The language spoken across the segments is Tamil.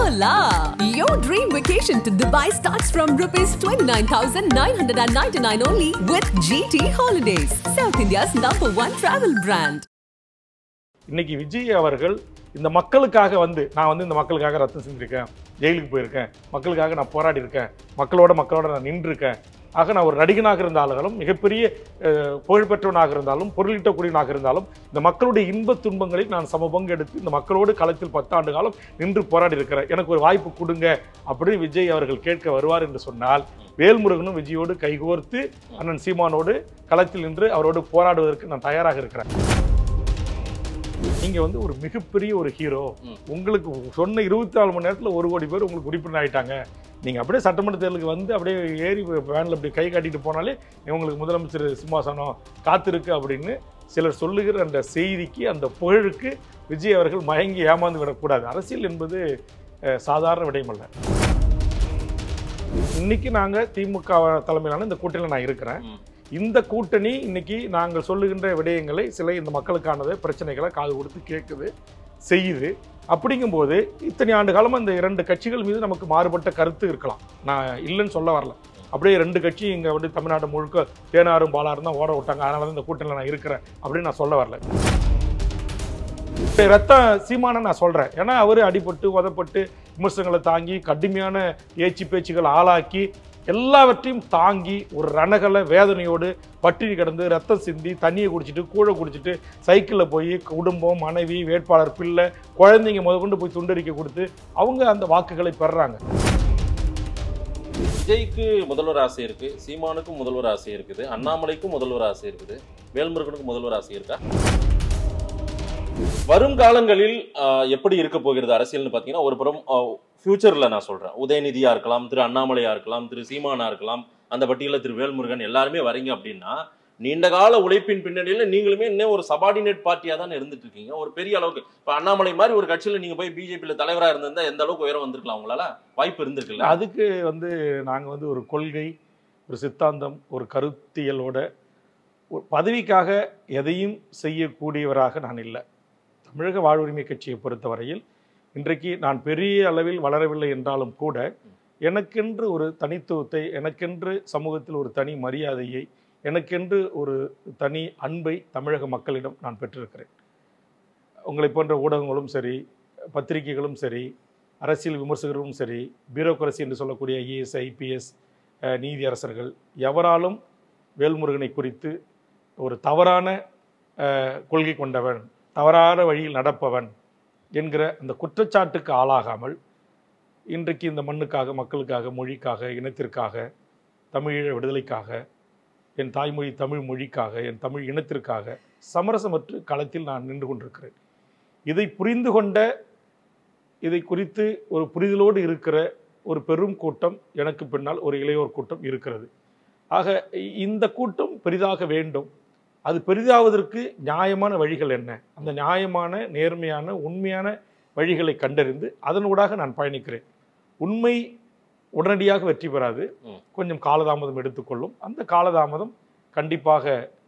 Hola! Your dream vacation to Dubai starts from rupees 29,999 only with GT Holidays, South India's #1 travel brand. இன்னைக்கு விஜய் அவர்கள் இந்த மக்களுக்காக நான் இந்த மக்களுக்காக ரத்தம் செஞ்சிருக்கேன், ஜெயிலுக்கு போயிருக்கேன், மக்களுக்காக நான் போராடி இருக்கேன், மக்களோட நான் நின்று இருக்கேன். ஆக நான் ஒரு நடிகனாக இருந்தாலும், மிகப்பெரிய புகழ்பெற்றவனாக இருந்தாலும், பொருளீட்டக்கூடியவனாக இருந்தாலும், இந்த மக்களுடைய இன்ப துன்பங்களில் நான் சமபங்கு எடுத்து இந்த மக்களோடு களத்தில் 10 ஆண்டு காலம் நின்று போராடி இருக்கிறேன், எனக்கு ஒரு வாய்ப்பு கொடுங்க அப்படின்னு விஜய் அவர்கள் கேட்க வருவார் என்று சொன்னால், வேல்முருகனும் விஜயோடு கைகோர்த்து அண்ணன் சீமானோடு களத்தில் நின்று அவரோடு போராடுவதற்கு நான் தயாராக இருக்கிறேன். நீங்க ஒரு மிகப்பெரிய ஒரு ஹீரோ, உங்களுக்கு சொன்ன 24 மணி நேரத்தில் 1 கோடி பேர் உங்களுக்கு உறுப்பினர் ஆயிட்டாங்க, நீங்க அப்படியே சட்டமன்ற தேர்தலுக்கு அப்படியே ஏறி வேனில் அப்படி கை காட்டிட்டு போனாலே உங்களுக்கு முதலமைச்சர் சிம்மாசனம் காத்திருக்கு அப்படின்னு சிலர் சொல்லுகிற அந்த செய்திக்கு, அந்த புகழுக்கு விஜய் அவர்கள் மயங்கி ஏமாந்து விடக்கூடாது. அரசியல் என்பது சாதாரண விடயமல்ல. இன்னைக்கு நாங்க திமுக தலைமையிலான இந்த கூட்டணியில் நான் இருக்கிறேன். இந்த கூட்டணி இன்னைக்கு நாங்கள் சொல்லுகின்ற விடயங்களை சில இந்த மக்களுக்கானது பிரச்சனைகளை காது கொடுத்து கேட்குது, செய்யுது. அப்படிங்கும்போது இத்தனை ஆண்டு காலமாக இந்த 2 கட்சிகள் மீது நமக்கு மாறுபட்ட கருத்து இருக்கலாம், நான் இல்லைன்னு சொல்ல வரல. அப்படியே 2 கட்சி இங்கே தமிழ்நாடு முழுக்க தேனாரும் பாலாரும் தான் ஓட விட்டாங்க, அதனால தான் இந்த கூட்டணியில் நான் இருக்கிறேன் அப்படின்னு நான் சொல்ல வரல. ரத்த சீமான நான் சொல்கிறேன், ஏன்னா அவர் அடிபட்டு உதப்பட்டு விமர்சனங்களை தாங்கி கடுமையான ஏச்சு பேச்சுகள் ஆளாக்கி எல்லாவற்றையும் தாங்கி ஒரு ரணகல வேதனையோடு பட்டினி கிடந்து ரத்தம் சிந்தி தண்ணியை குடிச்சிட்டு கூழை குடிச்சிட்டு சைக்கிளில் போய் குடும்பம், மனைவி, வேட்பாளர், பிள்ளை, குழந்தைங்க முதற்கொண்டு போய் துண்டறிக்கை கொடுத்து அவங்க அந்த வாக்குகளை பெறுறாங்க. விஜய்க்கு முதல்வர் ஆசை இருக்கு, சீமானுக்கும் முதல்வர் ஆசை இருக்குது, அண்ணாமலைக்கும் முதல்வர் ஆசை இருக்குது, வேல்முருகனுக்கும் முதல்வர் ஆசை இருக்கா? வரும் காலங்களில் எப்படி இருக்க போகிறது அரசியல்னு பார்த்தீங்கன்னா, ஒரு புறம் ஃபியூச்சரில் நான் சொல்கிறேன், உதயநிதியாக இருக்கலாம், திரு அண்ணாமலையாக இருக்கலாம், திரு சீமானா இருக்கலாம், அந்த பட்டியலில் திரு வேல்முருகன் எல்லாருமே வரீங்க அப்படின்னா, நீண்ட கால உழைப்பின் பின்னணியில் நீங்களுமே இன்னும் ஒரு சபார்டினேட் பார்ட்டியாக தான் இருந்துட்டு இருக்கீங்க. ஒரு பெரிய அளவுக்கு இப்போ அண்ணாமலை மாதிரி ஒரு கட்சியில் நீங்கள் போய் பிஜேபியில் தலைவராக இருந்திருந்தா எந்த அளவுக்கு உயரம் வந்திருக்கலாம், உங்களால் வாய்ப்பு இருந்திருக்குல்ல? அதுக்கு நாங்கள் ஒரு கொள்கை, ஒரு சித்தாந்தம், ஒரு கருத்தியலோட பதவிக்காக எதையும் செய்யக்கூடியவராக நான் இல்லை. தமிழக வாழ்வுரிமை கட்சியை பொறுத்தவரையில் இன்றைக்கு நான் பெரிய அளவில் வளரவில்லை என்றாலும் கூட எனக்கென்று ஒரு தனித்துவத்தை, எனக்கென்று சமூகத்தில் ஒரு தனி மரியாதையை, எனக்கென்று ஒரு தனி அன்பை தமிழக மக்களிடம் நான் பெற்றிருக்கிறேன். உங்களை போன்ற ஊடகங்களும் சரி, பத்திரிகைகளும் சரி, அரசியல் விமர்சகர்களும் சரி, பியூரோக்ரசி என்று சொல்லக்கூடிய ஐஏஎஸ், ஐபிஎஸ், நீதியரசர்கள் எவராலும் வேல்முருகனை குறித்து ஒரு தவறான கொள்கை கொண்டவன், தவறான வழியில் நடப்பவன் என்கிற அந்த குற்றச்சாட்டுக்கு ஆளாகாமல் இன்றைக்கு இந்த மண்ணுக்காக, மக்களுக்காக, மொழிக்காக, இனத்திற்காக, தமிழீழ விடுதலைக்காக, என் தாய்மொழி தமிழ் மொழிக்காக, என் தமிழ் இனத்திற்காக சமரசமற்று களத்தில் நான் நின்று கொண்டிருக்கிறேன். இதை புரிந்து கொண்ட, இதை குறித்து ஒரு புரிதலோடு இருக்கிற ஒரு பெரும் கூட்டம் எனக்கு பின்னால் ஒரு இளையோர் கூட்டம் இருக்கிறது. ஆக இந்த கூட்டம் பெரிதாக வேண்டும். அது பெரிதாவதற்கு நியாயமான வழிகள் என்ன, அந்த நியாயமான, நேர்மையான, உண்மையான வழிகளை கண்டறிந்து அதனூடாக நான் பயணிக்கிறேன். உண்மை உடனடியாக வெற்றி பெறாது, கொஞ்சம் காலதாமதம் எடுத்துக்கொள்ளும். அந்த காலதாமதம் கண்டிப்பாக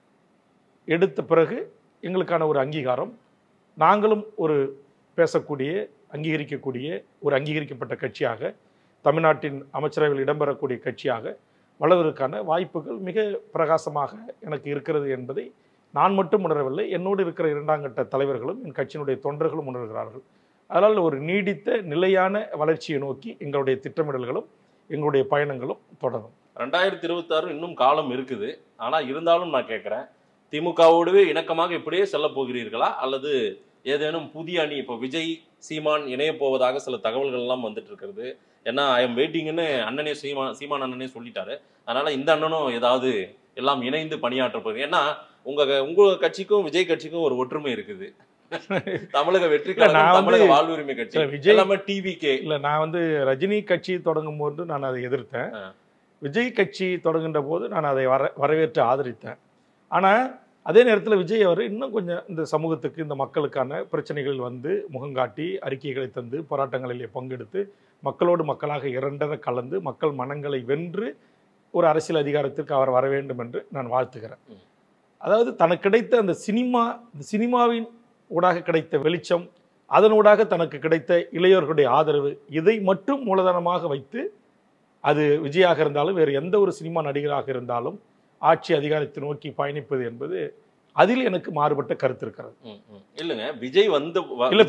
எடுத்த பிறகு எங்களுக்கான ஒரு அங்கீகாரம், நாங்களும் ஒரு பேசக்கூடிய, அங்கீகரிக்கக்கூடிய ஒரு அங்கீகரிக்கப்பட்ட கட்சியாக, தமிழ்நாட்டின் அமைச்சரவையில் இடம்பெறக்கூடிய கட்சியாக வளர்வதற்கான வாய்ப்புகள் மிக பிரகாசமாக எனக்கு இருக்கிறது என்பதை நான் மட்டும் உணரவில்லை, என்னோடு இருக்கிற 2ஆம் கட்ட தலைவர்களும் என் கட்சியினுடைய தொண்டர்களும் உணர்கிறார்கள். அதனால் ஒரு நீடித்த நிலையான வளர்ச்சியை நோக்கி எங்களுடைய திட்டமிடல்களும் எங்களுடைய பயணங்களும் தொடரும். 2026 இன்னும் காலம் இருக்குது. ஆனால் இருந்தாலும் நான் கேட்குறேன், திமுகவோடவே இணக்கமாக இப்படியே செல்ல போகிறீர்களா, அல்லது ஏதேனும் புதிய அணி, இப்போ விஜய் சீமான் இணைய போவதாக சில தகவல்கள் எல்லாம் வந்துட்டு இருக்கிறது. ஏன்னா ஐ எம் வெயிட்டிங்னு அண்ணனே சீமான் அண்ணனே சொல்லிட்டாரு. அதனால இந்த அண்ணனும் ஏதாவது எல்லாம் இணைந்து பணியாற்ற போகுது. ஏன்னா உங்க கட்சிக்கும் விஜய் கட்சிக்கும் ஒரு ஒற்றுமை இருக்குது. தமிழக வெற்றி கழகம், தமிழக வாழ்வுரிமை கட்சி, விஜய் டிவிகே இல்ல. நான் ரஜினி கட்சி தொடங்கும் போது நான் அதை எதிர்த்தேன், விஜய் கட்சி தொடங்குகின்ற போது நான் அதை வரவேற்று ஆதரித்தேன். ஆனா அதே நேரத்தில் விஜய் அவர் இன்னும் கொஞ்சம் இந்த சமூகத்துக்கு, இந்த மக்களுக்கான பிரச்சனைகள் முகங்காட்டி அறிக்கைகளை தந்து போராட்டங்களிலே பங்கெடுத்து மக்களோடு மக்களாக இரண்டர கலந்து மக்கள் மனங்களை வென்று ஒரு அரசியல் அதிகாரத்திற்கு அவர் வர வேண்டும் என்று நான் வாழ்த்துகிறேன். அதாவது தனக்கு கிடைத்த அந்த சினிமாவின் ஊடாக கிடைத்த வெளிச்சம், அதனூடாக தனக்கு கிடைத்த இளையோர்களுடைய ஆதரவு, இதை மட்டும் மூலதனமாக வைத்து அது விஜயாக இருந்தாலும் வேறு எந்த ஒரு சினிமா நடிகராக இருந்தாலும் ஆட்சி அதிகாரத்தை நோக்கி பயணிப்பது என்பது அதில் எனக்கு மாறுபட்ட கருத்து இருக்கிறது. இல்லங்க, விஜய் வந்து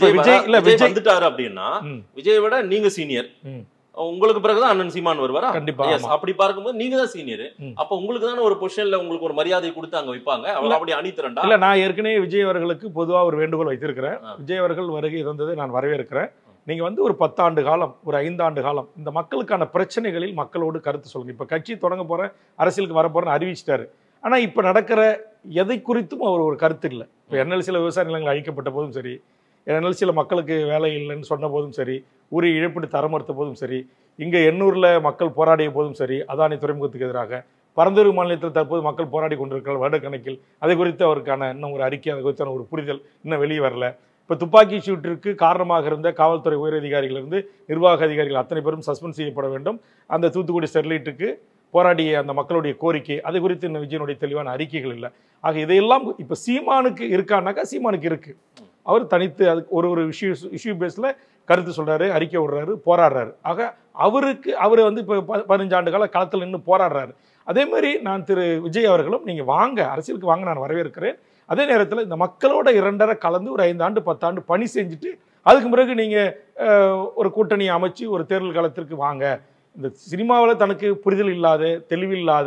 விஜய் வந்துட்டாரு அப்படின்னா விஜய் விட நீங்க சீனியர், உங்களுக்கு பிறகுதான் அண்ணன் சீமான் வருவாரா? கண்டிப்பா. அப்படி பார்க்கும்போது நீங்க தான் சீனியர். அப்ப உங்களுக்கு தானே ஒரு பொசிஷன்ல உங்களுக்கு ஒரு மரியாதை கொடுத்து அங்க வைப்பாங்க. அவங்க அப்படி அணித்திரண்டா இல்ல. நான் ஏற்கனவே விஜய் அவர்களுக்கு பொதுவா ஒரு வேண்டுகோள் வைத்திருக்கிறேன். விஜய் அவர்கள் வருகை இருந்ததை நான் வரவேற்கிறேன். நீங்க வந்து ஒரு 10 ஆண்டு காலம், ஒரு 5 ஆண்டு காலம் இந்த மக்களுக்கான பிரச்சனைகளில் மக்களோடு கருத்து சொல்லுங்க. இப்ப கட்சி தொடங்க போறேன், அரசியலுக்கு வரப்போறேன்னு அறிவிச்சிட்டாரு. ஆனா இப்ப நடக்கிற எதை குறித்தும் அவர் ஒரு கருத்து இல்லை. இப்போ NLCல விவசாய நிலங்கள் அழிக்கப்பட்ட போதும் சரி, NLCல மக்களுக்கு வேலை இல்லைன்னு சொன்ன போதும் சரி, உரிய இழப்பீடு தர மறுத்த போதும் சரி, இங்கே எண்ணூர்ல மக்கள் போராடிய போதும் சரி, அதானி துறைமுகத்துக்கு எதிராக பரந்தூர் மாநிலத்தில் தற்போது மக்கள் போராடி கொண்டிருக்கிறார் வருடக்கணக்கில். அதை குறித்து அவருக்கான இன்னும் ஒரு அறிக்கை, அதை குறித்தான ஒரு புரிதல் இன்னும் வெளியே வரல. இப்போ துப்பாக்கி சூட்டிற்கு காரணமாக இருந்த காவல்துறை உயரதிகாரிகளிலிருந்து நிர்வாக அதிகாரிகள் அத்தனை பேரும் சஸ்பெண்ட் செய்யப்பட வேண்டும். அந்த தூத்துக்குடி ஸ்டெர்லைட்டுக்கு போராடிய அந்த மக்களுடைய கோரிக்கை, அது குறித்து இன்னும் விஜயனுடைய தெளிவான அறிக்கைகள் இல்லை. ஆக இதையெல்லாம் இப்போ சீமானுக்கு இருக்கானாக்கா சீமானுக்கு இருக்கு. அவர் தனித்து அதுக்கு ஒரு இஷ்யூ பேஸில் கருத்து சொல்றாரு, அறிக்கை விடுறாரு, போராடுறாரு. ஆக அவர் வந்து இப்போ 15 ஆண்டு கால களத்தில் நின்று போராடுறாரு. அதே மாதிரி நான் திரு விஜய் அவர்களும் நீங்கள் வாங்க, அரசியலுக்கு வாங்க, நான் வரவேற்கிறேன். அதே நேரத்தில் இந்த மக்களோட 2.5 கலந்து ஒரு 5 ஆண்டு 10 ஆண்டு பணி செஞ்சுட்டு அதுக்கு பிறகு நீங்கள் ஒரு கூட்டணியை அமைச்சு ஒரு தேர்தல் காலத்திற்கு வாங்க. இந்த சினிமாவில் தனக்கு புரிதல் இல்லாத, தெளிவில்லாத,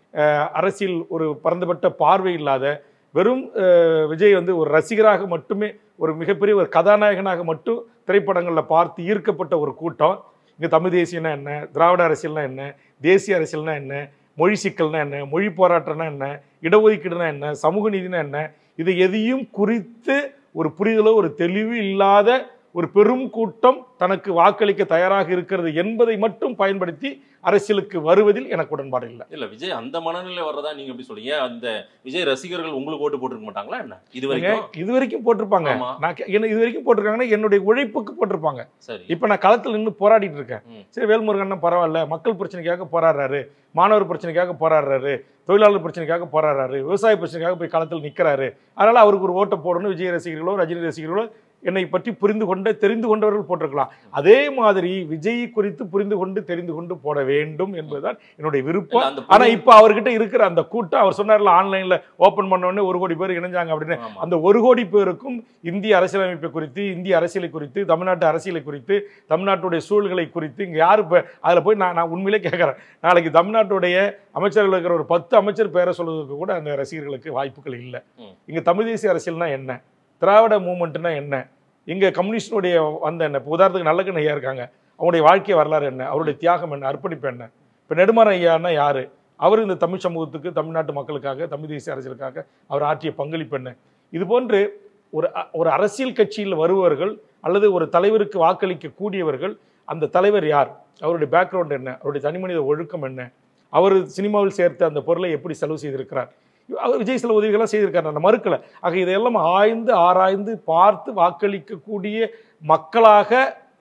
அரசியல் ஒரு பரந்துபட்ட பார்வை இல்லாத, வெறும் விஜய் வந்து ஒரு ரசிகராக மட்டுமே, ஒரு மிகப்பெரிய ஒரு கதாநாயகனாக மட்டும் திரைப்படங்களில் பார்த்து ஈர்க்கப்பட்ட ஒரு கூட்டம். இங்கே தமிழ் தேசியம்னா என்ன, திராவிட அரசியல்னா என்ன, தேசிய அரசியல்னா என்ன, மொழி சிக்கல்னா என்ன, மொழி போராட்டம்னா என்ன, இடஒதுக்கீடுனா என்ன, சமூக நீதினா என்ன, இது எதையும் குறித்து ஒரு புரிதலோ ஒரு தெளிவு இல்லாத ஒரு பெரும் கூட்டம் தனக்கு வாக்களிக்க தயாராக இருக்கிறது என்பதை மட்டும் பயன்படுத்தி அரசியலுக்கு வருவதில் எனக்கு உடன்பாடு இல்லை. இல்ல, விஜய் அந்த மனநிலை வர்றதா நீங்க எப்படி சொல்றீங்க? அந்த விஜய் ரசிகர்கள் உங்களுக்கு ஓட்டு போட்டிருக்க மாட்டாங்களா என்ன? இது வரைக்கும் போட்டிருப்பாங்க. இது வரைக்கும் போட்டிருக்காங்கன்னா என்னுடைய உழைப்புக்கு போட்டிருப்பாங்க. சரி, இப்ப நான் களத்தில் நின்று போராடிட்டு இருக்கேன். சரி, வேல்முருகன் பரவாயில்ல, மக்கள் பிரச்சனைக்காக போராடுறாரு, மாணவர் பிரச்சனைக்காக போராடுறாரு, தொழிலாளர் பிரச்சனைக்காக போராடுறாரு, விவசாய பிரச்சனைக்காக போய் களத்தில் நிற்கிறாரு. அதனால அவருக்கு ஒரு ஓட்டை போடணும். விஜய் ரசிகர்களோ ரஜினி ரசிகர்களோ என்னை பற்றி தெரிந்து கொண்டவர்கள் போட்டிருக்கலாம். அதே மாதிரி விஜய் குறித்து புரிந்து கொண்டு தெரிந்து கொண்டு போட வேண்டும் என்பதுதான் என்னுடைய விருப்பம். ஆனா இப்ப அவர்கிட்ட இருக்கிற அந்த கூட்டம், அவர் சொன்னார்ல ஆன்லைன்ல ஓபன் பண்ண உடனே 1 கோடி பேர் இணைஞ்சாங்க அப்படின்னு, அந்த 1 கோடி பேருக்கும் இந்திய அரசியலமைப்பை குறித்து, இந்திய அரசியலை குறித்து, தமிழ்நாட்டு அரசியலை குறித்து, தமிழ்நாட்டுடைய சூழல்களை குறித்து இங்க யாரு அதுல போய் நான் உண்மையிலே கேட்கிறேன். நாளைக்கு தமிழ்நாட்டுடைய அமைச்சர்கள் இருக்கிற ஒரு 10 அமைச்சர் பேரை சொல்வதற்கு கூட அந்த ரசிகர்களுக்கு வாய்ப்புகள் இல்லை. இங்க தமிழ் தேசிய அரசியல்னா என்ன, திராவிட மூவ்மெண்ட்னா என்ன, இங்கே கம்யூனிஸ்டுடைய வந்த என்ன, இப்போ உதாரணத்துக்கு நல்லக்கண்ணு ஐயா இருக்காங்க, அவருடைய வாழ்க்கை வரலாறு என்ன, அவருடைய தியாகம் என்ன, அர்ப்பணிப்பு என்ன. இப்போ நெடுமாறன் ஐயான்னா யாரு, அவர் இந்த தமிழ் சமூகத்துக்கு, தமிழ்நாட்டு மக்களுக்காக, தமிழ் தேசிய அரசியலுக்காக அவர் ஆற்றிய பங்களிப்பு என்ன. இது போன்று ஒரு அரசியல் கட்சியில் வருபவர்கள் அல்லது ஒரு தலைவருக்கு வாக்களிக்க கூடியவர்கள், அந்த தலைவர் யார், அவருடைய பேக்ரவுண்ட் என்ன, அவருடைய தனிமனித ஒழுக்கம் என்ன, அவர் சினிமாவில் சேர்த்து அந்த பொருளை எப்படி செலவு செய்திருக்கிறார், அவர் விஜய் சில உதவிகள்லாம் செய்திருக்காரு, அந்த மறுக்கலை. ஆக இதையெல்லாம் ஆராய்ந்து பார்த்து வாக்களிக்கக்கூடிய மக்களாக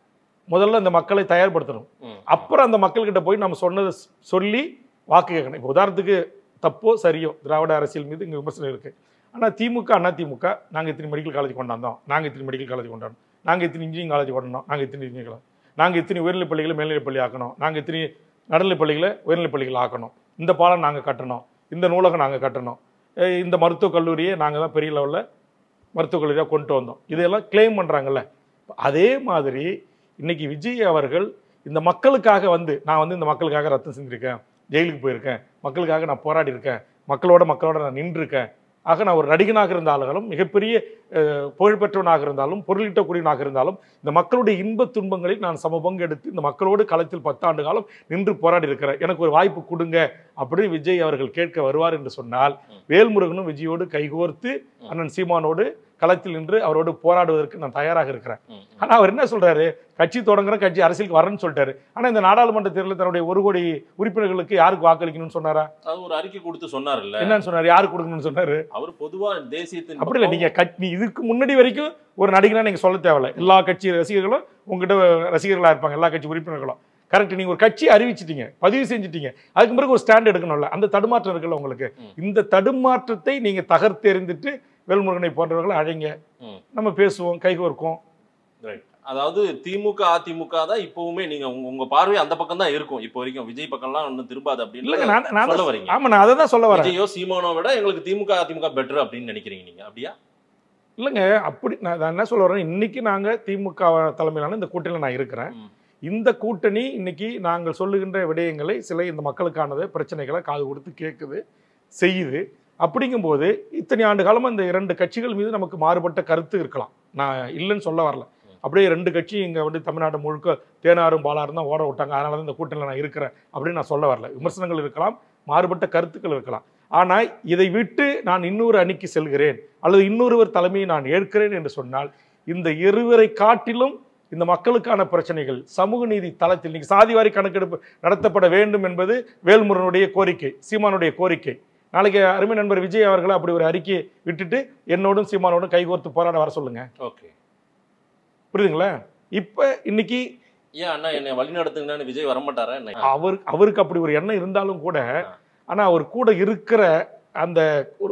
முதல்ல அந்த மக்களை தயார்படுத்தணும். அப்புறம் அந்த மக்கள்கிட்ட போய் நம்ம சொன்னதை சொல்லி வாக்கு கேட்கணும். இப்போ உதாரணத்துக்கு தப்போ சரியோ திராவிட அரசியல் மீது இங்கே விமர்சனம் இருக்குது. ஆனால் திமுக, அதிமுக, நாங்கள் இத்தனை மெடிக்கல் காலேஜ் கொண்டாந்தோம், நாங்கள் இத்தனை மெடிக்கல் காலேஜ் கொண்டாடணும், நாங்கள் இத்தனை இன்ஜினியரிங் காலேஜ் கொண்டாடணும், நாங்கள் இத்தனை இன்ஜினியரிங் காலேஜ், நாங்கள் இத்தனை உயர்நிலைப் பள்ளிகளை மேல்நிலைப் பள்ளி ஆக்கணும், நாங்கள் இத்தனை நடுநிலைப் பள்ளிகளை உயர்நிலைப் பள்ளிகள் ஆக்கணும், இந்த பாலம் நாங்கள் கட்டணும், இந்த நூலகம் நாங்கள் கட்டணும், இந்த மருத்துவக் கல்லூரியை நாங்கள் தான் பெரிய லெவலில் மருத்துவக் கல்லூரியாக கொண்டு வந்தோம், இதையெல்லாம் கிளைம் பண்ணுறாங்கல்ல. அதே மாதிரி இன்னைக்கு விஜய் அவர்கள் இந்த மக்களுக்காக வந்து, நான் வந்து இந்த மக்களுக்காக ரத்தம் செஞ்சுருக்கேன், ஜெயிலுக்கு போயிருக்கேன், மக்களுக்காக நான் போராடி இருக்கேன், மக்களோட நான் நின்றுருக்கேன், ஆக நான் ஒரு நடிகனாக இருந்தாலும், மிகப்பெரிய புகழ்பெற்றவனாக இருந்தாலும், பொருளீட்டக்கூடியவனாக இருந்தாலும், இந்த மக்களுடைய இன்பத் துன்பங்களில் நான் சமபங்கு எடுத்து இந்த மக்களோடு களத்தில் 10 ஆண்டு காலம் நின்று போராடி இருக்கிறேன், எனக்கு ஒரு வாய்ப்பு கொடுங்க அப்படின்னு விஜய் அவர்கள் கேட்க வருவார் என்று சொன்னால், வேல்முருகனும் விஜயோடு கைகோர்த்து அண்ணன் சீமானோடு களத்தில் நின்று அவரோடு போராடுவதற்கு நான் தயாராக இருக்கிறேன். ஆனா அவர் என்ன சொல்றாரு, கட்சி தொடங்குற, கட்சி அரசியலுக்கு வரேன்னு சொல்லிட்டாரு. ஆனா இந்த நாடாளுமன்ற தேர்தலில் தன்னுடைய 1 கோடி உறுப்பினர்களுக்கு யாருக்கு வாக்களிக்கணும்னு சொன்னாரா? அது ஒரு அறிக்கை கொடுத்து சொன்னார். என்னன்னு சொன்னாரு, யாருக்கு கொடுக்கணும்னு சொன்னாரு? அவர் பொதுவா தேசியத்தின் அப்படி இல்லை. நீங்க இதுக்கு முன்னாடி வரைக்கும் ஒரு நடிகனா நீங்க சொல்ல தேவையில்லை. எல்லா கட்சி ரசிகர்களும் உங்ககிட்ட ரசிகர்களா இருப்பாங்க, எல்லா கட்சி உறுப்பினர்களும். கரெக்ட், நீங்க ஒரு கட்சி அறிவிச்சிட்டீங்க, பதிவு செஞ்சுட்டீங்க, அதுக்கு பிறகு ஒரு ஸ்டாண்ட் எடுக்கணும்ல, அந்த தடுமாற்றம் இருக்குல்ல உங்களுக்கு. இந்த தடுமாற்றத்தை நீங்க தகர்த்தெறிந்துட்டு வேல்முருகனை போன்றவர்களை அழைங்க, நம்ம பேசுவோம், கைகோர்க்கும், அதாவது திமுக அதிமுக தான் இப்பவுமே நீங்க உங்க பார்வை அந்த பக்கம் தான் இருக்கும் இப்போ வரைக்கும், விஜய் பக்கம்லாம் ஒன்றும் திரும்பாது அப்படின்னு சொல்ல வரீங்க. ஆமா, நான் அதை தான் சொல்ல வரேன். விஜயோ சீமானோ விட எங்களுக்கு திமுக அதிமுக பெட்டர் அப்படின்னு நினைக்கிறீங்க நீங்க, அப்படியா? இல்லைங்க, அப்படி நான் என்ன சொல்ல வரேன், இன்னைக்கு நாங்க திமுக தலைமையிலான இந்த கூட்டணியில் நான் இருக்கிறேன். இந்த கூட்டணி இன்னைக்கு நாங்கள் சொல்லுகின்ற விடயங்களை சில இந்த மக்களுக்கானது பிரச்சனைகளை காது கொடுத்து கேட்குது, செய்யுது. அப்படிங்கும்போது இத்தனை ஆண்டு காலமாக இந்த 2 கட்சிகள் மீது நமக்கு மாறுபட்ட கருத்து இருக்கலாம், நான் இல்லைன்னு சொல்ல வரல. அப்படியே 2 கட்சி இங்கே வந்து தமிழ்நாடு முழுக்க தேனாரும் பாலாரும் தான் ஓட விட்டாங்க, அதனால தான் இந்த கூட்டணியில் நான் இருக்கிறேன் அப்படின்னு நான் சொல்ல வரல. விமர்சனங்கள் இருக்கலாம், மாறுபட்ட கருத்துக்கள் இருக்கலாம். ஆனால் இதை விட்டு நான் இன்னொரு அணிக்கு செல்கிறேன் அல்லது இன்னொருவர் தலைமையை நான் ஏற்கிறேன் என்று சொன்னால் இந்த இருவரை காட்டிலும் இந்த மக்களுக்கான பிரச்சனைகள் சமூக நீதி தளத்தில் இன்னைக்கு சாதிவாரி கணக்கெடுப்பு நடத்தப்பட வேண்டும் என்பது வேல்முருகனுடைய கோரிக்கை, சீமானுடைய கோரிக்கை. நாளைக்கு அருமை நண்பர் விஜய் அவர்களை அப்படி ஒரு அறிக்கையை விட்டுட்டு என்னோடும் சீமானோடும் கைகோர்த்து போராட வர சொல்லுங்க. ஓகே, புரியுதுங்களா? இப்ப இன்னைக்கு ஏன் அண்ணா என்னை வழி நடத்துங்கன்னு விஜய் வரமாட்டாரா? அவருக்கு அப்படி ஒரு எண்ணம் இருந்தாலும் கூட, ஆனா அவர் கூட இருக்கிற அந்த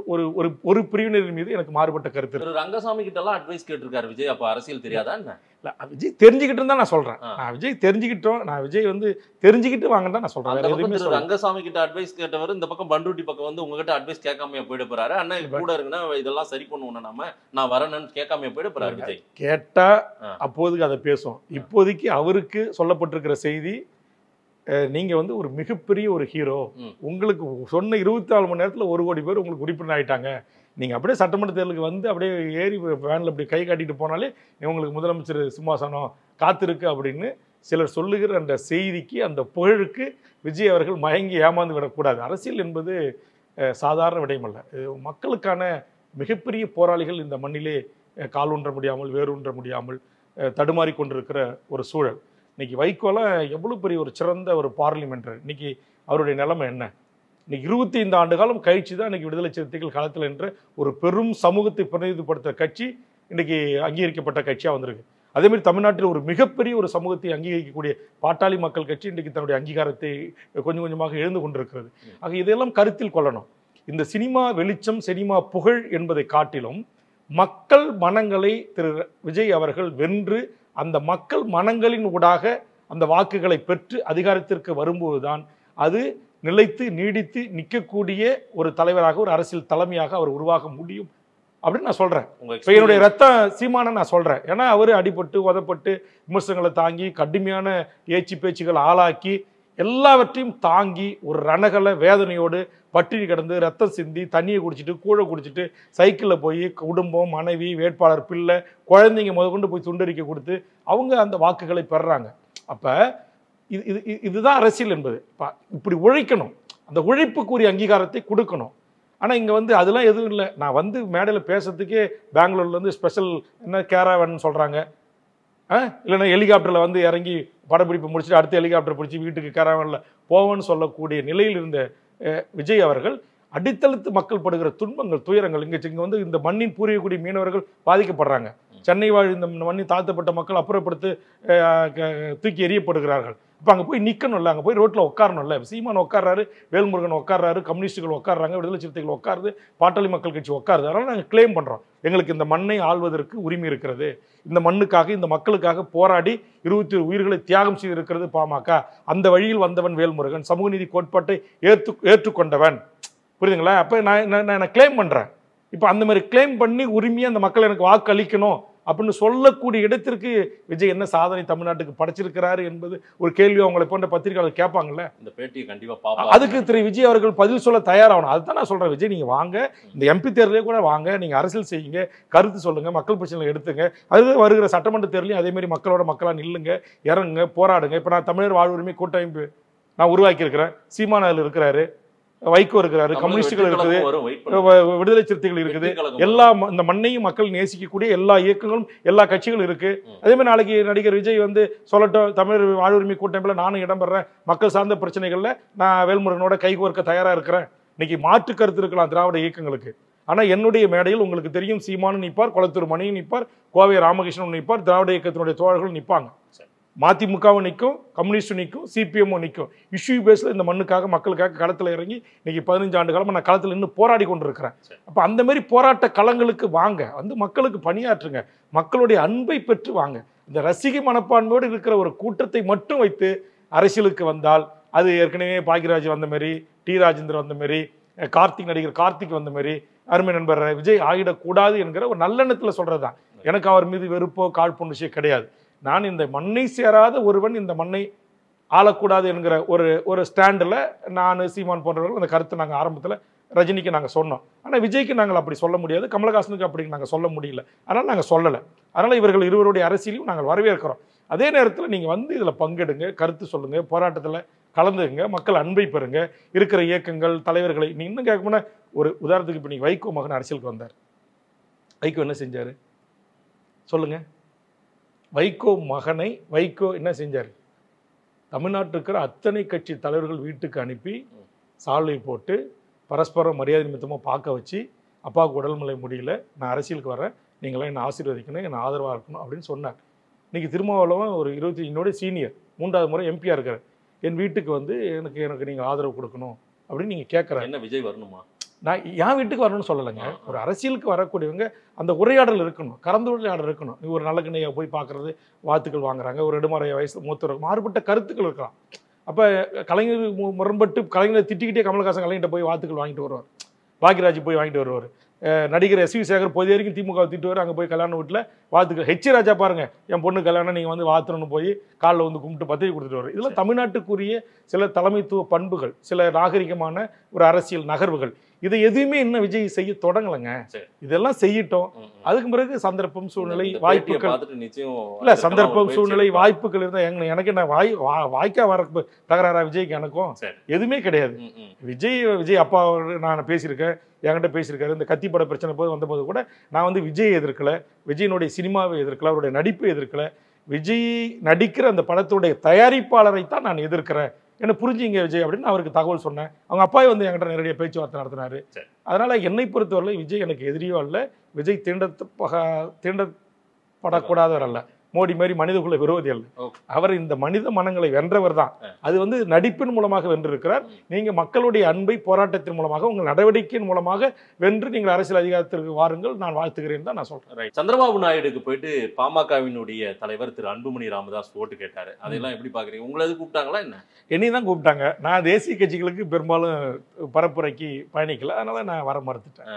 ஒரு பிரிவினரின் மீது எனக்கு மாறுபட்ட கருத்து. ரங்கசாமி கிட்ட எல்லாம் அட்வைஸ் கேட்டிருக்காரு விஜய், அப்ப அரசியல் தெரியாதா என்ன? இல்ல, விஜய் தெரிஞ்சுக்கிட்டு தான் நான் சொல்றேன். நான் விஜய் தெரிஞ்சுக்கிட்டோம், நான் விஜய் வந்து தெரிஞ்சுக்கிட்டு வாங்கன்னு நான் சொல்றேன். ரங்கசாமி கிட்ட அட்வைஸ் கேட்டவர் இந்த பக்கம் பண்ருட்டி பக்கம் வந்து உங்ககிட்ட அட்வைஸ் கேட்காம போயிட போறாரு. அண்ணா கூட இருக்குன்னா இதெல்லாம் சரி பண்ணுவோம், நாம நான் வரணும்னு கேட்காம போயிட போறாரு விஜய். கேட்டா அப்போதைக்கு அதை பேசும். இப்போதைக்கு அவருக்கு சொல்லப்பட்டிருக்கிற செய்தி, நீங்க வந்து ஒரு மிகப்பெரிய ஒரு ஹீரோ, உங்களுக்கு சொன்ன 24 மணி நேரத்தில் 1 கோடி பேர் உங்களுக்கு உறுப்பினர் ஆயிட்டாங்க, நீங்க அப்படியே சட்டமன்ற தேர்தலுக்கு வந்து அப்படியே ஏறி வேனில் அப்படி கை காட்டிட்டு போனாலே உங்களுக்கு முதலமைச்சர் சிம்மாசனம் காத்திருக்கு அப்படின்னு சிலர் சொல்லுகிற அந்த செய்திக்கு, அந்த புகழுக்கு விஜய் அவர்கள் மயங்கி ஏமாந்து விடக்கூடாது. அரசியல் என்பது சாதாரண விடயமல்ல. மக்களுக்கான மிகப்பெரிய போராளிகள் இந்த மண்ணிலே காலூன்ற முடியாமல் வேரூன்ற முடியாமல் தடுமாறி கொண்டிருக்கிற ஒரு சூழல். இன்னைக்கு வைகோலாம் எவ்வளோ பெரிய ஒரு சிறந்த ஒரு பார்லிமெண்டர், இன்னைக்கு அவருடைய நிலைமை என்ன? இன்னைக்கு 25 ஆண்டு காலம் கழிச்சு தான் இன்னைக்கு விடுதலை சிறுத்தைகள் களத்தில் என்ற ஒரு பெரும் சமூகத்தை பிரதிநிதிப்படுத்துகிற கட்சி இன்னைக்கு அங்கீகரிக்கப்பட்ட கட்சியாக வந்திருக்கு. அதேமாதிரி தமிழ்நாட்டில் ஒரு மிகப்பெரிய ஒரு சமூகத்தை அங்கீகரிக்கக்கூடிய பாட்டாளி மக்கள் கட்சி இன்றைக்கு தன்னுடைய அங்கீகாரத்தை கொஞ்சம் கொஞ்சமாக எழுந்து கொண்டிருக்கிறது. ஆக இதையெல்லாம் கருத்தில் கொள்ளணும். இந்த சினிமா வெளிச்சம், சினிமா புகழ் என்பதை காட்டிலும் மக்கள் மனங்களை திரு விஜய் அவர்கள் வென்று அந்த மக்கள் மனங்களின் ஊடாக அந்த வாக்குகளை பெற்று அதிகாரத்திற்கு வரும்போதுதான் அது நிலைத்து நீடித்து நிற்கக்கூடிய ஒரு தலைவராக, ஒரு அரசியல் தலைமையாக அவர் உருவாக முடியும் அப்படின்னு நான் சொல்றேன். என்னுடைய ரத்தம் சீமான நான் சொல்றேன். ஏன்னா அவரு அடிபட்டு உதப்பட்டு விமர்சனங்களை தாங்கி கடுமையான ஏச்சு பேச்சுகள் ஆளாக்கி எல்லாவற்றையும் தாங்கி ஒரு ரணகல வேதனையோடு பட்டினி கிடந்து ரத்தம் சிந்தி தண்ணியை குடிச்சிட்டு கூழ குடிச்சிட்டு சைக்கிளில் போய் குடும்பம், மனைவி, வேட்பாளர், பிள்ளை, குழந்தைங்க முதற்கொண்டு போய் துண்டறிக்கை கொடுத்து அவங்க அந்த வாக்குகளை பெறுறாங்க. அப்போ இதுதான் அரசியல் என்பது. இப்படி உழைக்கணும், அந்த உழைப்புக்குரிய அங்கீகாரத்தை கொடுக்கணும். ஆனால் இங்கே வந்து அதெல்லாம் எதுவும் இல்லை. நான் வந்து மேடையில் பேசுறதுக்கே பெங்களூர்லேருந்து ஸ்பெஷல் என்ன கேராவன் சொல்கிறாங்க, இல்லைன்னா ஹெலிகாப்டரில் வந்து இறங்கி படப்பிடிப்பு முடிச்சுட்டு அடுத்த ஹெலிகாப்டர் பிடிச்சி வீட்டுக்கு கேராவனில் போவேன்னு சொல்லக்கூடிய நிலையில் இருந்த விஜய் அவர்கள் அடித்தளத்து மக்கள் படுகிற துன்பங்கள், துயரங்கள், இங்கே வந்து இந்த மண்ணின் பூர்வீகக்கூடிய மீனவர்கள் பாதிக்கப்படுறாங்க. சென்னை வாழ் இந்த மண்ணின் தாழ்த்தப்பட்ட மக்கள் அப்புறப்படுத்து தூக்கி எறியப்படுகிறார்கள். இப்போ அங்கே போய் நிற்கணும்ல, அங்கே போய் ரோட்டில் உட்காரணும்ல. சீமான் உட்கார்றாரு, வேல்முருகன் உட்கார்றாரு, கம்யூனிஸ்டுகள் உட்கார்றாங்க, விடுதலை சிறுத்தைகள் உட்காருது, பாட்டாளி மக்கள் கட்சி உட்காருது. அதனால் நாங்கள் கிளைம் பண்ணுறோம், எங்களுக்கு இந்த மண்ணை ஆள்வதற்கு உரிமை இருக்கிறது, இந்த மண்ணுக்காக இந்த மக்களுக்காக போராடி 21 உயிர்களை தியாகம் செய்திருக்கிறது பாமக, அந்த வழியில் வந்தவன் வேல்முருகன், சமூக நீதி கோட்பாட்டை ஏற்றுக்கொண்டவன். புரியுதுங்களா? அப்போ நான் கிளைம் பண்ணுறேன். இப்போ அந்த மாதிரி கிளைம் பண்ணி உரிமையாக அந்த மக்கள் எனக்கு வாக்கு அளிக்கணும் அப்படின்னு சொல்லக்கூடிய இடத்திற்கு விஜய் என்ன சாதனை தமிழ்நாட்டுக்கு படைச்சிருக்கிறாரு என்பது ஒரு கேள்வி அவங்களை போன்ற பத்திரிகையாளர் கேட்பாங்கல்ல. இந்த பேட்டியை கண்டிப்பாக அதுக்கு திரு விஜய் அவர்கள் பதில் சொல்ல தயாராகணும். அதுதான் நான் சொல்றேன். விஜய் நீங்க வாங்க, இந்த எம்பி தேர்தலே கூட வாங்க, நீங்க அரசியல் செய்யுங்க, கருத்து சொல்லுங்க, மக்கள் பிரச்சனை எடுத்துங்க. அது வருகிற சட்டமன்ற தேர்தலையும் அதே மாதிரி மக்களோட மக்களா நில்லுங்க, இறங்குங்க, போராடுங்க. இப்போ நான் தமிழர் வாழ்வுரிமை கூட்டமைப்பு நான் உருவாக்கி இருக்கிறேன், சீமான் அதில் இருக்கிறாரு, வைகோ இருக்கிறாரு, கம்யூனிஸ்டுகள் இருக்குது, விடுதலை சிறுத்தைகள் இருக்குது, எல்லா இந்த மண்ணையும் மக்கள் நேசிக்கக்கூடிய எல்லா இயக்கங்களும் எல்லா கட்சிகளும் இருக்கு. அதே மாதிரி நாளைக்கு நடிகர் விஜய் வந்து சொல்லட்டும், தமிழர் வாழ்வுரிமை கூட்டமைப்பில் நானும் இடம்பெறேன், மக்கள் சார்ந்த பிரச்சனைகள்ல நான் வேல்முருகனோட கைகோர்க்க தயாரா இருக்கிறேன். இன்னைக்கு மாற்று கருத்து இருக்கலாம் திராவிட இயக்கங்களுக்கு. ஆனா என்னுடைய மேடையில் உங்களுக்கு தெரியும், சீமானும் நிற்பார், கொளத்தூர் மணியும் நிற்பார், கோவை ராமகிருஷ்ணன் நிற்பார், திராவிட இயக்கத்தினுடைய தோழர்கள் நிற்பாங்க, மதிமுகவும் நிற்கும், கம்யூனிஸ்டும் நிற்கும், சிபிஎம்மும் நிற்கும். இஷ்யூ பேஸில் இந்த மண்ணுக்காக மக்களுக்காக களத்தில் இறங்கி இன்னைக்கு 15 ஆண்டு காலமாக நான் களத்தில் இன்னும் போராடி கொண்டிருக்கிறேன். அப்போ அந்த மாதிரி போராட்ட களங்களுக்கு வாங்க, வந்து மக்களுக்கு பணியாற்றுங்க, மக்களுடைய அன்பை பெற்று வாங்க. இந்த ரசிகை மனப்பான்மையோடு இருக்கிற ஒரு கூட்டத்தை மட்டும் வைத்து அரசியலுக்கு வந்தால் அது ஏற்கனவே பாக்யராஜ் வந்த மாதிரி, டி ராஜேந்தர் வந்த மாதிரி, நடிகர் கார்த்திக் வந்த மாதிரி அருமை நண்பர் விஜய் ஆகிடக்கூடாது என்கிற ஒரு நல்லெண்ணத்தில் சொல்றது தான். எனக்கு அவர் மீது வெறுப்போ காழ்ப்புணர்ச்சியோ கிடையாது. நான் இந்த மண்ணை சேராத ஒருவன் இந்த மண்ணை ஆளக்கூடாது என்கிற ஒரு ஸ்டாண்டில் நான், சீமான் போன்றவர்கள் அந்த கருத்தை நாங்கள் ஆரம்பத்தில் ரஜினிக்கு நாங்கள் சொன்னோம். ஆனால் விஜய்க்கு நாங்கள் அப்படி சொல்ல முடியாது, கமலஹாசனுக்கு அப்படி நாங்கள் சொல்ல முடியல. அதனால் நாங்கள் சொல்லலை. அதனால் இவர்கள் இருவருடைய அரசியலையும் நாங்கள் வரவேற்கிறோம். அதே நேரத்தில் நீங்கள் வந்து இதில் பங்கெடுங்க, கருத்து சொல்லுங்கள், போராட்டத்தில் கலந்துங்க, மக்கள் அன்பை பெறுங்க, இருக்கிற இயக்கங்கள் தலைவர்களை. நீ இன்னும் கேட்கணும்னா ஒரு உதாரணத்துக்கு இப்போ நீங்கள் வைகோ மகன் அரசியலுக்கு வந்தார். வைகோ என்ன செஞ்சார் சொல்லுங்க? வைகோ மகனை வைகோ என்ன செஞ்சார்? தமிழ்நாட்டில் இருக்கிற அத்தனை கட்சி தலைவர்கள் வீட்டுக்கு அனுப்பி சாலை போட்டு பரஸ்பரம் மரியாதை நிமித்தமாக பார்க்க வச்சு, அப்பாவுக்கு உடல்நிலை முடியல, நான் அரசியலுக்கு வரேன், நீங்களாம் என்னை ஆசீர்வதிக்கணும், என்னை ஆதரவாக இருக்கணும் அப்படின்னு சொன்னார். இன்றைக்கி திருமாவளவன் ஒரு 25 சீனியர் 3வது முறை எம்பியாக இருக்கிறார். என் வீட்டுக்கு வந்து எனக்கு நீங்கள் ஆதரவு கொடுக்கணும் அப்படின்னு நீங்கள் கேட்குறாரு. என்ன விஜய் வரணுமா? நான் என் வீட்டுக்கு வரணும்னு சொல்லலைங்க. ஒரு அரசியலுக்கு வரக்கூடியவங்க அந்த உரையாடல் இருக்கணும், கலந்துரையாடல் இருக்கணும். ஒரு நல்லக்கண்ணையை போய் பார்க்குறது, வாழ்த்துக்கள் வாங்குறாங்க, ஒரு நெடுமறை வயசு மூத்தவர், மாறுபட்ட கருத்துக்கள் இருக்கலாம். அப்போ கலைஞர் முரண்பட்டு கலைஞரை திட்டிக்கிட்டே கமலஹாசன் கலைஞர்கிட்ட போய் வாழ்த்துக்கள் வாங்கிட்டு வருவார், பாக்யராஜ் போய் வாங்கிட்டு வருவார், நடிகர் எஸ் வி சேகர் பொது வரைக்கும் திமுக திட்டுவார், அங்கே போய் கல்யாண வீட்டில் வாழ்த்துக்கள். ஹெச் ராஜா பாருங்க, என் பொண்ணு கல்யாணம் நீங்கள் வந்து வாழ்த்துறன்னு போய் காலில் வந்து கும்பிட்டு பத்திரிகை கொடுத்துட்டு வரும். இதெல்லாம் தமிழ்நாட்டுக்குரிய சில தலைமைத்துவ பண்புகள், சில நாகரிகமான ஒரு அரசியல் நகர்வுகள். இதை எதுவுமே இன்னும் விஜய் செய்ய தொடங்கலைங்க. இதெல்லாம் செய்யட்டும். அதுக்கு பிறகு சந்தர்ப்பம், சூழ்நிலை, வாய்ப்புகள் இல்ல, சந்தர்ப்பம், சூழ்நிலை, வாய்ப்புகள் இருந்தா எனக்கு என்ன வாய்க்கா வர தகராறா விஜய்க்கு எனக்கும் எதுவுமே கிடையாது. விஜய் அப்பா நான் பேசியிருக்கேன், என்கிட்ட பேசியிருக்காரு. இந்த கத்தி பட பிரச்சனை போது வந்தபோது கூட நான் வந்து விஜயை எதிர்க்கல, விஜயனுடைய சினிமாவை எதிர்க்கல, அவருடைய நடிப்பை எதிர்க்கல, விஜய் நடிக்கிற அந்த படத்துடைய தயாரிப்பாளரை தான் நான் எதிர்க்கிறேன். என்ன புரிஞ்சுங்க விஜய் அப்படின்னு அவருக்கு தகவல் சொன்னேன். அவங்க அப்பாவே வந்து என்கிட்ட நேரடியாக பேச்சுவார்த்தை நடத்தினாரு. அதனால என்னை பொறுத்தவரை விஜய் எனக்கு எதிரியோ அல்ல, விஜய் தீண்டப்படக்கூடாதவர் அல்ல, மோடி மாதிரி மனிதகுல விரோதி அல்ல. அவர் இந்த மனித மனங்களை வென்றவர் தான். அது வந்து நடிப்பின் மூலமாக வென்றிருக்கிறார். நீங்க மக்களுடைய அன்பை போராட்டத்தின் மூலமாக, உங்கள் நடவடிக்கையின் மூலமாக வென்று நீங்கள் அரசியல் அதிகாரத்திற்கு வாருங்கள், நான் வாழ்த்துகிறேன் தான் நான் சொல்றேன். சந்திரபாபு நாயுடுக்கு போயிட்டு பாமகவினுடைய தலைவர் திரு அன்புமணி ராமதாஸ் ஓட்டு கேட்டாரு. அதெல்லாம் எப்படி பாக்குறீங்க? உங்களை எது கூப்பிட்டாங்களா என்ன? என்னையும் தான் கூப்பிட்டாங்க. நான் தேசிய கட்சிகளுக்கு பெரும்பாலும் பரப்புரைக்கு பயணிக்கல, அதனால நான் வர மறுத்துட்டேன்.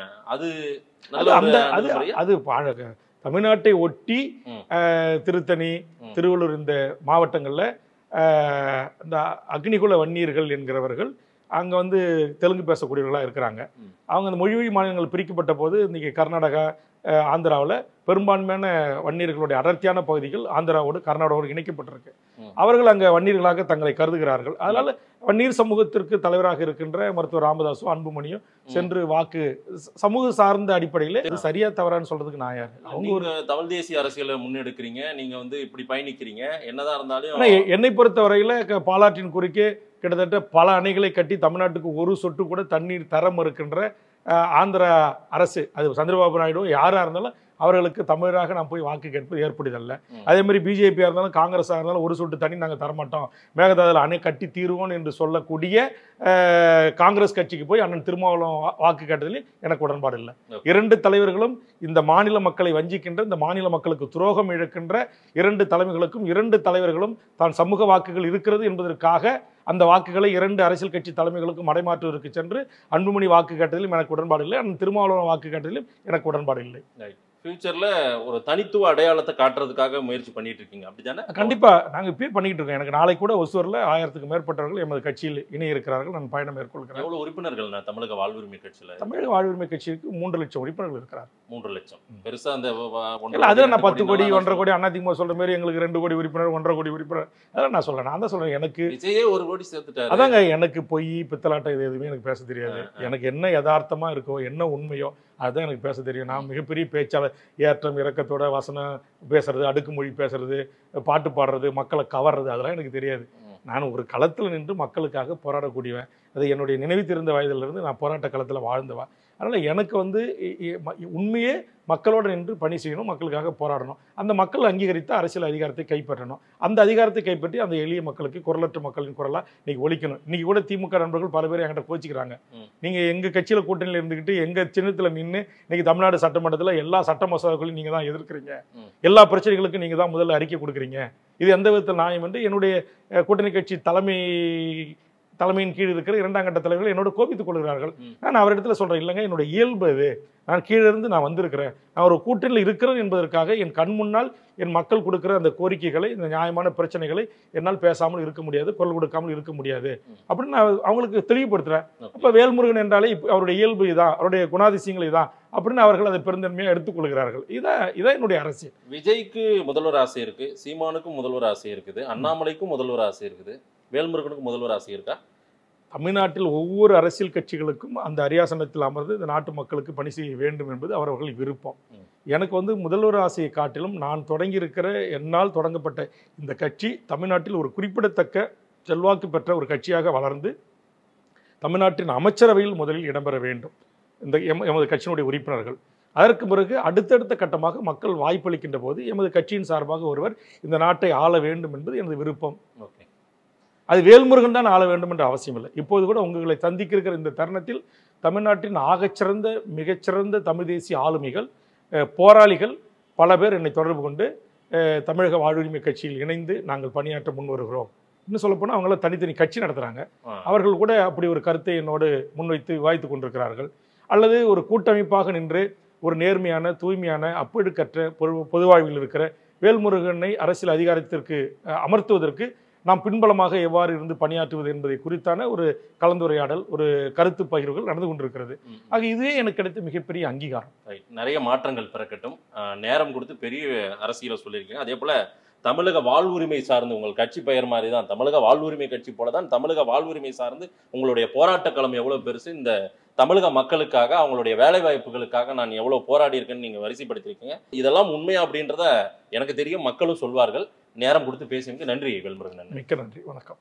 அது தமிழ்நாட்டை ஒட்டி திருத்தணி, திருவள்ளூர் இந்த மாவட்டங்களில் இந்த அக்னிகுல வன்னியர்கள் என்கிறவர்கள் அங்கே வந்து தெலுங்கு பேசக்கூடியவர்களாக இருக்கிறாங்க. அவங்க அந்த மொழி மாநிலங்கள் பிரிக்கப்பட்ட போது இன்றைக்கி கர்நாடகா, ஆந்திராவில் பெரும்பான்மையான வன்னியர்களுடைய அடர்த்தியான பகுதிகள் ஆந்திராவோடு கர்நாடகாவோடு இணைக்கப்பட்டிருக்கு. அவர்கள் அங்கே வன்னியர்களாக தங்களை கருதுகிறார்கள். அதனால் வன்னியர் சமூகத்திற்கு தலைவராக இருக்கின்ற மருத்துவர் ராமதாஸும் அன்புமணியும் சென்று வாக்கு சமூக சார்ந்த அடிப்படையில் இது சரியா தவறான்னு சொல்றதுக்கு நான் யார்? அவங்க ஒரு தமிழ் தேசிய அரசியலை முன்னெடுக்கிறீங்க, நீங்க வந்து இப்படி பயணிக்கிறீங்க. என்னதான் இருந்தாலும் என்னை பொறுத்த வரையில பாலாற்றின் குறுக்கே கிட்டத்தட்ட பல அணைகளை கட்டி தமிழ்நாட்டுக்கு ஒரு சொட்டு கூட தண்ணீர் தர மறுக்கின்ற ஆந்திரா அரசு, அது சந்திரபாபு நாயுடு யாராக இருந்தாலும் அவர்களுக்கு தமிழராக நான் போய் வாக்கு கேட்பது ஏற்படுதல்ல. அதே மாதிரி பிஜேபியாக இருந்தாலும் காங்கிரஸாக இருந்தாலும் ஒரு சொட்டு தண்ணி நாங்கள் தரமாட்டோம், மேகதாதுல அணை கட்டி தீர்வோம் என்று சொல்லக்கூடிய காங்கிரஸ் கட்சிக்கு போய் அண்ணன் திருமாவளவன் வாக்கு கேட்டதில் எனக்கு உடன்பாடு இல்லை. இரண்டு தலைவர்களும் இந்த மாநில மக்களை வஞ்சிக்கின்ற, இந்த மாநில மக்களுக்கு துரோகம் இழக்கின்ற இரண்டு தலைமைகளுக்கும், இரண்டு தலைவர்களும் தான் சமூக வாக்குகள் இருக்கிறது என்பதற்காக அந்த வாக்குகளை இரண்டு அரசியல் கட்சி தலைமைகளுக்கும் மடைமாற்றுவதற்கு சென்று அன்புமணி வாக்கு கேட்டதிலும் எனக்கு உடன்பாடு இல்லை, அண்ணன் திருமாவளவன் வாக்கு கேட்டதிலும் எனக்கு உடன்பாடு இல்லை. ஃபியூச்சர்ல ஒரு தனித்துவ அடையாளத்தை காட்டுறதுக்காக முயற்சி பண்ணிட்டு இருக்கீங்க, அப்படித்தானே? கண்டிப்பா நாங்க இப்பயே பண்ணிட்டு இருக்கோம். எனக்கு நாளை கூட ஒசூர்ல 1000க்கு மேற்பட்டவர்கள் எமது கட்சியில் இணைய இருக்கிறார்கள். நான் பயணம் மேற்கொள்கிறேன். எவ்வளவு உறுப்பினர்கள் தமிழக வாழ்வுரிமை கட்சியில? தமிழக வாழ்வுரிமை கட்சிக்கு 3 லட்சம் உறுப்பினர்கள் இருக்கிறார். 3 லட்சம் பெருசா? அந்த அதில் நான் 10 கோடி 1.5 கோடி அதிமுக சொல்ற மாதிரி எங்களுக்கு 2 கோடி உறுப்பினர் 1.5 கோடி உறுப்பினர் அதெல்லாம் நான் சொல்றேன். நான் தான் சொல்றேன், எனக்கு விஜயே 1 கோடி சேர்த்துட்டாரு. அதாங்க, எனக்கு பொய் பித்தலாட்டம் இது எதுவுமே எனக்கு பேச தெரியாது. எனக்கு என்ன யதார்த்தமா இருக்கோ, என்ன உண்மையோ அதுதான் எனக்கு பேச தெரியும். நான் மிகப்பெரிய பேச்சாளர், ஏற்றம் இறக்கத்தோட வசனம் பேசுறது, அடுக்குமொழி பேசுறது, பாட்டு பாடுறது, மக்களை கவர்றது, அதெல்லாம் எனக்கு தெரியாது. நான் ஒரு களத்தில் நின்று மக்களுக்காக போராடக்கூடியவன். அது என்னுடைய நினைவு தெரிந்த வயதிலிருந்து நான் போராட்ட களத்தில் வாழ்ந்தவன். அதனால் எனக்கு வந்து உண்மையே மக்களோடு நின்று பணி செய்யணும், மக்களுக்காக போராடணும். அந்த மக்கள் அங்கீகரித்த அரசியல் அதிகாரத்தை கைப்பற்றணும். அந்த அதிகாரத்தை கைப்பற்றி அந்த எளிய மக்களுக்கு, குரலற்ற மக்களின் குரலாக இன்னைக்கு ஒழிக்கணும். இன்னைக்கு கூட திமுக நண்பர்கள் பல பேர் என்கிட்ட கோச்சிக்கிறாங்க. நீங்கள் எங்கள் கட்சியில் கூட்டணியில் இருந்துக்கிட்டு எங்கள் சின்னத்தில் நின்று இன்னைக்கு தமிழ்நாடு சட்டமன்றத்தில் எல்லா சட்ட மசோதாக்களையும் நீங்கள் தான் எதிர்க்கிறீங்க, எல்லா பிரச்சனைகளுக்கும் நீங்கள் தான் முதல்ல அறிக்கை கொடுக்குறீங்க, இது எந்த விதத்தில் நியாயம் என்று என்னுடைய கூட்டணி கட்சி தலைமையின் கீழ் இருக்கிற 2ஆம் கட்ட தலைவர்கள் என்னோட கோபித்துக் கொள்கிறார்கள். நான் அவரிடத்துல சொல்றேன், இல்லைங்க, என்னோட இயல்பு இது, நான் கீழே இருந்து நான் வந்திருக்கிறேன், நான் ஒரு கூட்டணியில் இருக்கிறேன் என்பதற்காக என் கண் முன்னால் என் மக்கள் கொடுக்குற அந்த கோரிக்கைகளை, இந்த நியாயமான பிரச்சனைகளை என்னால் பேசாமல் இருக்க முடியாது, குரல் கொடுக்காமல் இருக்க முடியாது அப்படின்னு நான் அவங்களுக்கு தெளிவுபடுத்துறேன். அப்ப வேல்முருகன் என்றாலே அவருடைய இயல்பு இதான், அவருடைய குணாதிசயங்கள் இதான் அப்படின்னு அவர்கள் அதை பெருந்தன்மையாக எடுத்துக்கொள்கிறார்கள். இதான் என்னுடைய அரசியல். விஜய்க்கு முதல்வர் ஆசை இருக்கு, சீமானுக்கும் முதல்வர் ஆசை இருக்குது, அண்ணாமலைக்கும் முதல்வர் ஆசை இருக்குது, வேல்முருகனுக்கு முதல்வர் ஆசை இருக்கா? தமிழ்நாட்டில் ஒவ்வொரு அரசியல் கட்சிகளுக்கும் அந்த அரியாசனத்தில் அமர்ந்து இந்த நாட்டு மக்களுக்கு பணி செய்ய வேண்டும் என்பது அவர்கள் விருப்பம். எனக்கு வந்து முதல்வர் ஆசையை காட்டிலும் நான் தொடங்கியிருக்கிற, என்னால் தொடங்கப்பட்ட இந்த கட்சி தமிழ்நாட்டில் ஒரு குறிப்பிடத்தக்க செல்வாக்கு பெற்ற ஒரு கட்சியாக வளர்ந்து தமிழ்நாட்டின் அமைச்சரவையில் முதலில் இடம்பெற வேண்டும் இந்த எமது கட்சியினுடைய உறுப்பினர்கள். அதற்கு பிறகு அடுத்தடுத்த கட்டமாக மக்கள் வாய்ப்பளிக்கின்ற போது எமது கட்சியின் சார்பாக ஒருவர் இந்த நாட்டை ஆள வேண்டும் என்பது எனது விருப்பம். அது வேல்முருகன் தான் ஆள வேண்டும் என்ற அவசியம் இல்லை. இப்போது கூட உங்களை சந்திக்கிற இந்த தருணத்தில் தமிழ்நாட்டின் ஆகச்சிறந்த, மிகச்சிறந்த தமிழ் தேசிய ஆளுமைகள், போராளிகள் பல பேர் என்னை தொடர்பு கொண்டு தமிழக வாழ்வுரிமை கட்சியில் இணைந்து நாங்கள் பணியாற்ற முன் வருகிறோம். இன்னும் சொல்லப்போனால் அவங்களாம் தனித்தனி கட்சி நடத்துகிறாங்க. அவர்கள் கூட அப்படி ஒரு கருத்தை என்னோடு முன்வைத்து விவாதித்து கொண்டிருக்கிறார்கள். அல்லது ஒரு கூட்டமைப்பாக நின்று ஒரு நேர்மையான, தூய்மையான, அப்பழுக்கற்ற பொது வாழ்வில் இருக்கிற வேல்முருகனை அரசியல் அதிகாரத்திற்கு அமர்த்துவதற்கு நாம் பின்பலமாக எவ்வாறு இருந்து பணியாற்றுவது என்பதை குறித்தான ஒரு கலந்துரையாடல், ஒரு கருத்து பகிர்வுகள் நடந்து கொண்டிருக்கிறது. ஆக இதுவே எனக்கு கிடைத்த மிகப்பெரிய அங்கீகாரம். நிறைய மாற்றங்கள் பிறக்கட்டும். நேரம் கொடுத்து பெரிய அரசியலை சொல்லியிருக்கீங்க. அதே போல தமிழக வாழ்வுரிமை சார்ந்து, உங்கள் கட்சி பெயர் மாதிரி தான் தமிழக வாழ்வுரிமை கட்சி போல தான் தமிழக வாழ்வுரிமை சார்ந்து உங்களுடைய போராட்ட களம் எவ்வளவு பெருசு, இந்த தமிழக மக்களுக்காக, அவங்களுடைய வேலை வாய்ப்புகளுக்காக நான் எவ்வளவு போராடி இருக்கேன்னு நீங்க வரிசைப்படுத்திருக்கீங்க. இதெல்லாம் உண்மையா அப்படின்றத எனக்கு தெரியும், மக்களும் சொல்வார்கள். நேரம் கொடுத்து பேசியதுக்கு நன்றி வேல்முருகன். மிக்க நன்றி. வணக்கம்.